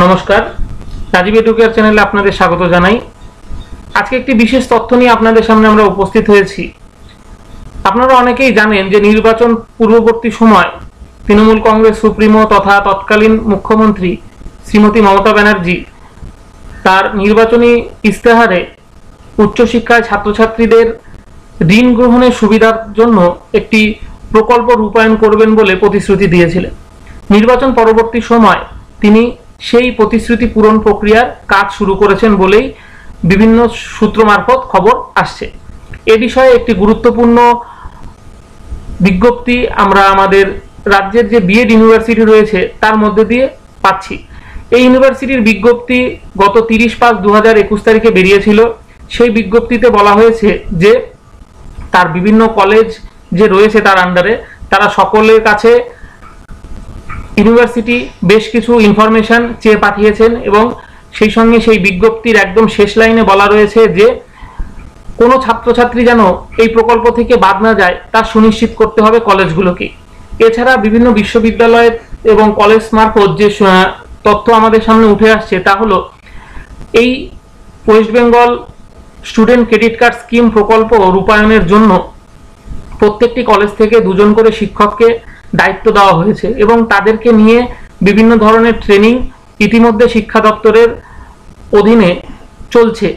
নমস্কার, রাজীব এডুকেয়ার চ্যানেলে আপনাদের স্বাগত জানাই। আজকে একটি বিশেষ তথ্য নিয়ে আপনাদের সামনে আমরা উপস্থিত হয়েছি। আপনারা অনেকেই জানেন যে নির্বাচন পূর্ববর্তী সময় তৃণমূল কংগ্রেস সুপ্রিমো তথা তৎকালীন মুখ্যমন্ত্রী শ্রীমতী মমতা ব্যানার্জি তার নির্বাচনী ইস্তেহারে উচ্চশিক্ষায় ছাত্রছাত্রীদের ঋণ গ্রহণের সুবিধার জন্য একটি প্রকল্প রূপায়ণ করবেন বলে প্রতিশ্রুতি দিয়েছিলেন। নির্বাচন পরবর্তী সময় তিনি সেই প্রতিশ্রুতি পূরণ প্রক্রিয়ার কাজ শুরু করেছেন বলেই বিভিন্ন সূত্র মারফত খবর আসছে। এ বিষয়ে একটি গুরুত্বপূর্ণ বিজ্ঞপ্তি আমরা আমাদের রাজ্যের যে বিএড ইউনিভার্সিটি রয়েছে তার মধ্যে দিয়ে পাচ্ছি। এই ইউনিভার্সিটির বিজ্ঞপ্তি গত 30/5/2021 তারিখে বেরিয়েছিল। সেই বিজ্ঞপ্তিতে বলা হয়েছে যে তার বিভিন্ন কলেজ যে রয়েছে তার আন্ডারে তারা সকলের কাছে ইউনিভার্সিটি বেশ কিছু ইনফরমেশন চেয়ে পাঠিয়েছেন এবং সেই সঙ্গে সেই বিজ্ঞপ্তির একদম শেষ লাইনে বলা রয়েছে যে কোনো ছাত্রছাত্রী যেন এই প্রকল্প থেকে বাদ না যায় তা সুনিশ্চিত করতে হবে কলেজগুলোকে। এছাড়া বিভিন্ন বিশ্ববিদ্যালয় এবং কলেজ মারফত যে তথ্য আমাদের সামনে উঠে আসছে তা হলো এই West Bengal student credit card scheme প্রকল্প রূপায়ণের জন্য প্রত্যেকটি কলেজ থেকে 2 জন করে শিক্ষককে দায়িত্ব দেওয়া হয়েছে এবং তাদেরকে নিয়ে বিভিন্ন ধরনের ট্রেনিং ইতিমধ্যে শিক্ষা দপ্তরের অধীনে চলছে।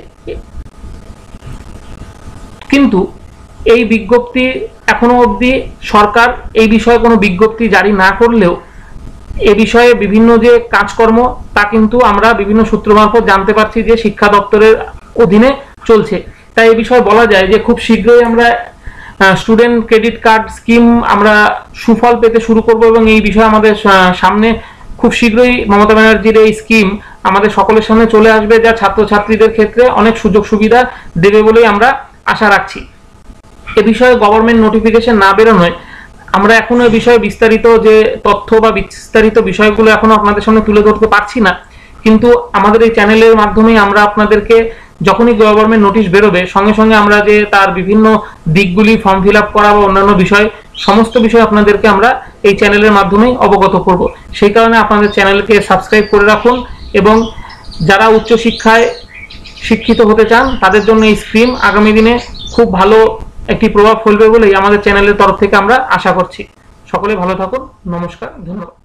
কিন্তু এই বিজ্ঞপ্তি এখনো অবধি সরকার এই বিষয়ে কোনো বিজ্ঞপ্তি জারি না করলেও এ বিষয়ে বিভিন্ন যে কাজকর্ম তা কিন্তু আমরা বিভিন্ন সূত্র মারফত জানতে পারছি যে শিক্ষা দপ্তরের অধীনে চলছে। তাই এই বিষয়ে বলা যায় যে খুব শীঘ্রই আমরা স্টুডেন্ট ক্রেডিট কার্ড স্কিম আমরা সুফল পেতে শুরু করব এবং এই বিষয়ে আমাদের সামনে খুব শীঘ্রই মমতা ব্যানার্জির এই স্কিম আমাদের সকলের সামনে চলে আসবে, যা ছাত্রছাত্রীদের ক্ষেত্রে অনেক সুযোগ সুবিধা দেবে বলেই আমরা আশা রাখছি। এ বিষয়ে গভর্নমেন্ট নোটিফিকেশন না বেরোনোয় আমরা এখনো এই বিষয়ে বিস্তারিত যে তথ্য বা বিস্তারিত বিষয়গুলো এখনো আপনাদের সামনে তুলে ধরতে পারছি না, কিন্তু আমাদের এই চ্যানেলের মাধ্যমেই আমরা আপনাদেরকে যখনই গভর্নমেন্ট নোটিশ বেরোবে সঙ্গে সঙ্গে আমরা যে তার বিভিন্ন দিকগুলি ফর্ম ফিল আপ করা বা অন্যান্য বিষয় সমস্ত বিষয় আপনাদেরকে আমরা এই চ্যানেলের মাধ্যমেই অবগত করব। সেই কারণে আপনাদের চ্যানেলকে সাবস্ক্রাইব করে রাখুন এবং যারা উচ্চশিক্ষায় শিক্ষিত হতে চান তাদের জন্য এই স্কিম আগামী দিনে খুব ভালো একটি প্রভাব ফেলবে বলেই আমাদের চ্যানেলের তরফ থেকে আমরা আশা করছি। সকলে ভালো থাকুন। নমস্কার, ধন্যবাদ।